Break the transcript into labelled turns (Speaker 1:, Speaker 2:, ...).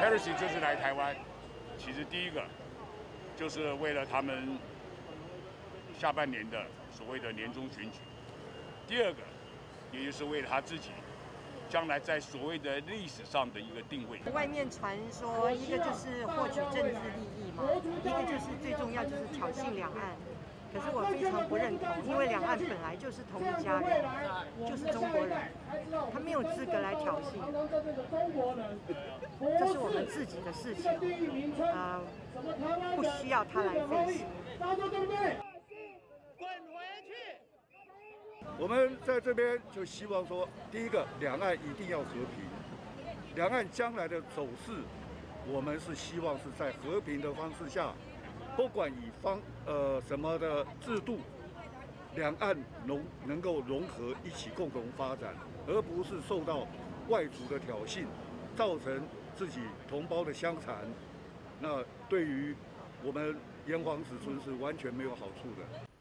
Speaker 1: Pelosi 这次来台湾，其实第一个就是为了他们下半年的所谓的年终选举，第二个也就是为了他自己将来在所谓的历史上的一个定位。
Speaker 2: 外面传说，一个就是获取政治利益嘛，一个就是最重要就是挑衅两岸。可是我非常不认同，因为两岸本来就是同一家人，就是中国人，他没有资格来挑衅。这是我们自己的事情，不需要他来费心。
Speaker 3: 滚回去！
Speaker 4: 我们在这边就希望说，第一个，两岸一定要和平。两岸将来的走势，我们是希望是在和平的方式下，不管以什么的制度，两岸能够融合一起共同发展，而不是受到外族的挑衅，造成自己同胞的相残。那对于我们炎黄子孙是完全没有好处的。